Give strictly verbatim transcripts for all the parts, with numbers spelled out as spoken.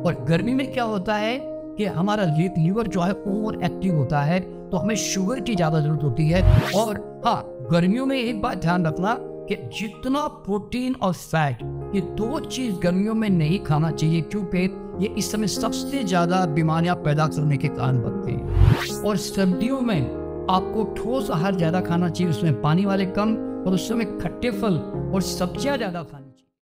और गर्मी में क्या होता है कि हमारा लीवर जो है ओवर एक्टिव होता है, तो हमें शुगर की ज़्यादा ज़रूरत होती है। और हाँ, गर्मियों में एक बात ध्यान रखना कि जितना प्रोटीन और फैट, ये दो चीज़ गर्मियों में नहीं खाना चाहिए, क्योंकि ये इस समय सबसे ज़्यादा बीमारियां पैदा करने के कारण बनते हैं। और सर्दियों में आपको ठोस आहार ज़्यादा खाना चाहिए, उसमें पानी वाले कम, और उस समय खट्टे फल और सब्जियां ज़्यादा खानी चाहिए।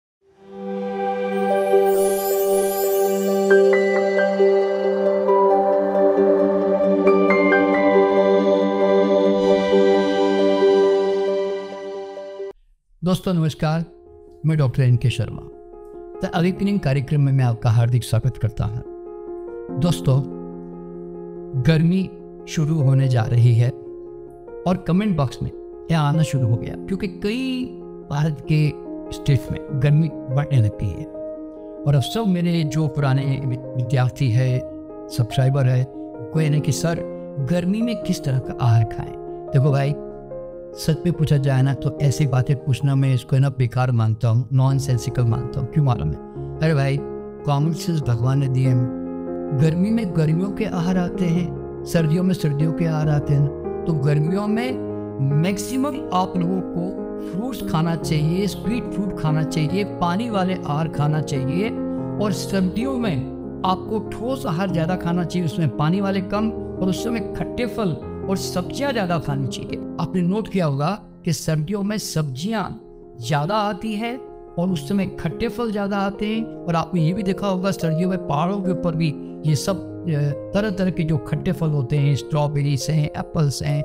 दोस्तों नमस्कार, मैं डॉक्टर एन के शर्मा द अवेकनिंग कार्यक्रम में मैं आपका हार्दिक स्वागत करता हूं। दोस्तों, गर्मी शुरू होने जा रही है और कमेंट बॉक्स में यह आना शुरू हो गया, क्योंकि कई भारत के स्टेट में गर्मी बढ़ने लगती है। और अब सब मेरे जो पुराने विद्यार्थी है, सब्सक्राइबर है, कोई नहीं कि सर गर्मी में किस तरह का आहार खाएं। देखो भाई, सच में पूछा जाए ना तो ऐसी बातें पूछना मैं इसको ना बेकार मानता हूँ, नॉन सेंसिकल मानता हूँ। क्यों मालूम है? अरे भाई, कॉमन सेंस भगवान ने दिए हैं। गर्मी में गर्मियों के आहार आते हैं, सर्दियों में सर्दियों के आहार आते हैं। तो गर्मियों में मैक्सिमम आप लोगों को फ्रूट्स खाना चाहिए, स्वीट फ्रूट खाना चाहिए, पानी वाले आहार खाना चाहिए। और सर्दियों में आपको ठोस आहार ज़्यादा खाना चाहिए, उसमें पानी वाले कम, और उस समय खट्टे फल और सब्जियां ज़्यादा खानी चाहिए। आपने नोट किया होगा कि सर्दियों में सब्जियां ज़्यादा आती है और उस समय खट्टे फल ज़्यादा आते हैं। और आपने ये भी देखा होगा सर्दियों में पहाड़ों के ऊपर भी ये सब तरह तरह के जो खट्टे फल होते हैं, स्ट्रॉबेरीज हैं, एप्पल्स हैं,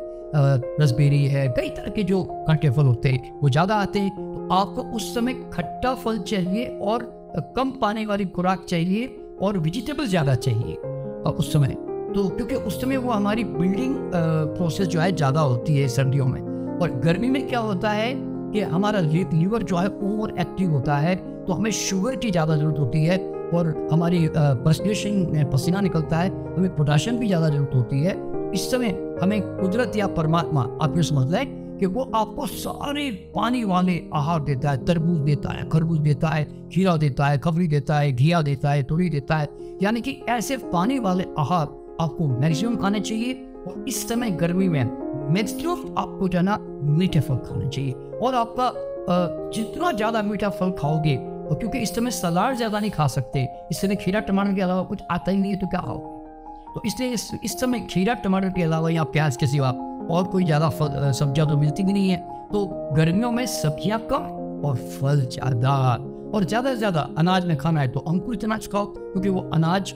रसबेरी है, कई तरह के जो खट्टे फल होते हैं वो ज़्यादा आते हैं। तो आपको उस समय खट्टा फल चाहिए और कम पानी वाली खुराक चाहिए और वेजिटेबल ज़्यादा चाहिए उस समय। तो क्योंकि उस समय वो हमारी बिल्डिंग प्रोसेस जो है ज़्यादा होती है सर्दियों में। और गर्मी में क्या होता है कि हमारा लीवर जो है ओवर एक्टिव होता है, तो हमें शुगर की ज़्यादा ज़रूरत होती है। और हमारी पर्सपिरेशन में पसीना निकलता है, हमें पोटाशियम की ज़्यादा ज़रूरत होती है। इस समय हमें कुदरत या परमात्मा, आप ये समझ लें कि वो आपको सारे पानी वाले आहार देता है। तरबूज देता है, खरबूज देता है, खीरा देता है, खफरी देता है, घिया देता है, तुरी देता है। यानी कि ऐसे पानी वाले आहार आपको मैक्सिमम खाने चाहिए। और इस समय गर्मी में मैक्सिमम आपको जो है ना मीठे फल खाने चाहिए। और आपका जितना ज़्यादा मीठा फल खाओगे, और क्योंकि इस समय सलाद ज़्यादा नहीं खा सकते, इस समय खीरा टमाटर के अलावा कुछ आता ही नहीं है, तो क्या खाओगे? तो इसलिए इस, इस समय खीरा टमाटर के अलावा या प्याज के सिवा और कोई ज़्यादा फल सब्जियाँ तो मिलती भी नहीं है। तो गर्मियों में सब्जियाँ कम और फल ज़्यादा। और ज़्यादा से ज़्यादा अनाज में खाना है तो अंकुरित अनाज खाओ, क्योंकि वो अनाज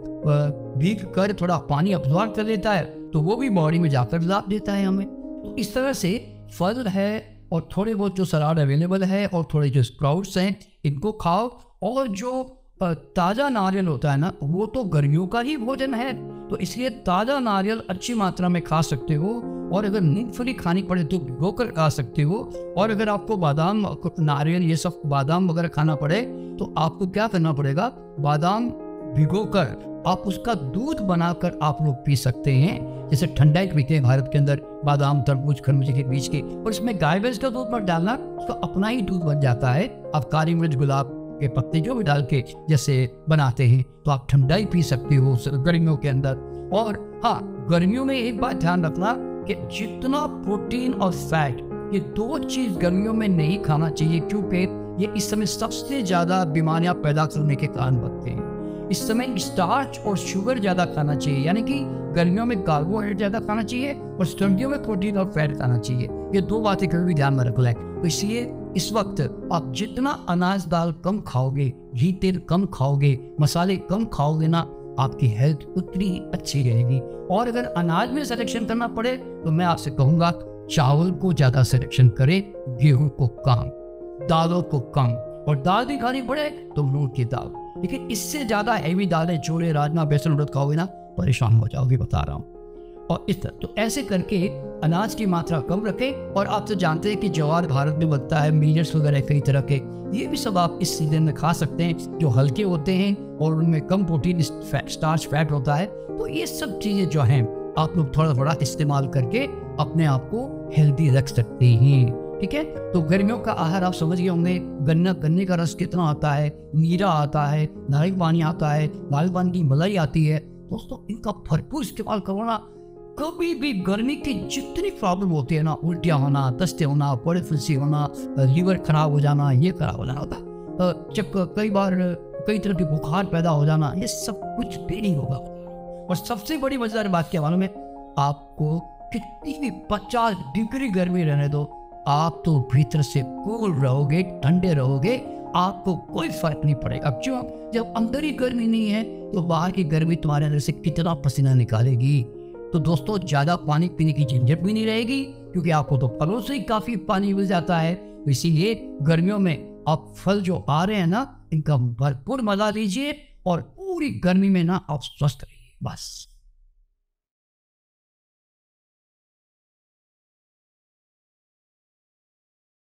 भीग कर थोड़ा पानी अब्जॉर्ब कर लेता है, तो वो भी बॉडी में जाकर लाभ देता है हमें। तो इस तरह से फल है और थोड़े बहुत जो सलाद अवेलेबल है और थोड़े जो स्प्राउट्स हैं, इनको खाओ। और जो ताज़ा नारियल होता है ना, वो तो गर्मियों का ही भोजन है, तो इसलिए ताज़ा नारियल अच्छी मात्रा में खा सकते हो। और अगर मूंगफली खानी पड़े तो भिगो कर खा सकते हो। और अगर आपको बादाम, नारियल, ये सब बादाम वगैरह खाना पड़े तो आपको क्या करना पड़ेगा, बादाम भिगो कर आप उसका दूध बनाकर आप लोग पी सकते हैं। जैसे ठंडाई पीते हैं भारत के अंदर, बादाम, तरबूज, खरबूजे के बीच के। और इसमें गाय भैंस का दूध मत डालना, उसका अपना ही दूध बन जाता है। आप काली मिर्च, गुलाब के पत्ते जो भी डाल के जैसे बनाते हैं, तो आप ठंडाई पी सकते हो गर्मियों के अंदर। और हाँ, गर्मियों में एक बात ध्यान रखना कि जितना प्रोटीन और फैट, ये दो चीज गर्मियों में नहीं खाना चाहिए, क्योंकि ये इस समय सबसे ज्यादा बीमारियां पैदा करने के कारण बनते हैं। इस समय स्टार्च और शुगर ज्यादा खाना चाहिए, यानी कि गर्मियों में कार्बोहाइड्रेट ज्यादा खाना चाहिए और सर्दियों में प्रोटीन और फैट खाना चाहिए। ये दो बातें कभी ध्यान में रख लें। तो इसलिए इस वक्त आप जितना अनाज दाल कम खाओगे, घी तेल कम खाओगे, मसाले कम खाओगे ना, आपकी हेल्थ उतनी ही अच्छी रहेगी। और अगर अनाज में सिलेक्शन करना पड़े तो मैं आपसे कहूँगा चावल को ज़्यादा सिलेक्शन करें, गेहूं को कम, दालों को कम। और दाल भी खानी पड़े तो मूंग की दाल। लेकिन इससे ज़्यादा हैवी दालें, छोले, राजमा, बेसन उड़द खाओगे ना, परेशान हो जाओगे, बता रहा हूँ। और इस तरह तो ऐसे करके अनाज की मात्रा कम रखें। और आप तो जानते हैं कि ज्वार भारत में बनता है, मिलेट्स वगैरह कई तरह के, ये भी सब आप इस सीजन में खा सकते हैं, जो हल्के होते हैं और उनमें कम प्रोटीन, स्टार्च, फैट होता है। तो ये सब चीज़ें जो हैं आप लोग थोड़ा थोड़ा इस्तेमाल करके अपने आप को हेल्दी रख सकते हैं। ठीक है। तो गर्मियों का आहार आप समझ गए होंगे, गन्ना गन्ने का रस कितना आता है, नीरा आता है, नारियल पानी आता है, नारियल पानी की मलाई आती है। दोस्तों इनका भरपूर इस्तेमाल करो ना। कभी भी गर्मी की जितनी प्रॉब्लम होती है ना, उल्टियाँ होना, दस्ते होना, बड़े फुंसी होना, लीवर खराब हो जाना, ये खराब हो जाना होता है, जब कई बार कई तरह के बुखार पैदा हो जाना, ये सब कुछ भी नहीं होगा। और सबसे बड़ी मजेदार बात क्या मालूम है आपको, कितनी भी पचास डिग्री गर्मी रहने दो, आप तो भीतर से कूल रहोगे, ठंडे रहोगे, आपको कोई फर्क नहीं पड़ेगा। क्यों? जब अंदर ही गर्मी नहीं है तो बाहर की गर्मी तुम्हारे अंदर से कितना पसीना निकालेगी। तो दोस्तों ज़्यादा पानी पीने की झंझट भी नहीं रहेगी, क्योंकि आपको तो फलों से ही काफ़ी पानी मिल जाता है। इसीलिए गर्मियों में आप फल जो आ रहे हैं ना, इनका भरपूर मजा लीजिए और पूरी गर्मी में ना आप स्वस्थ रहिए बस।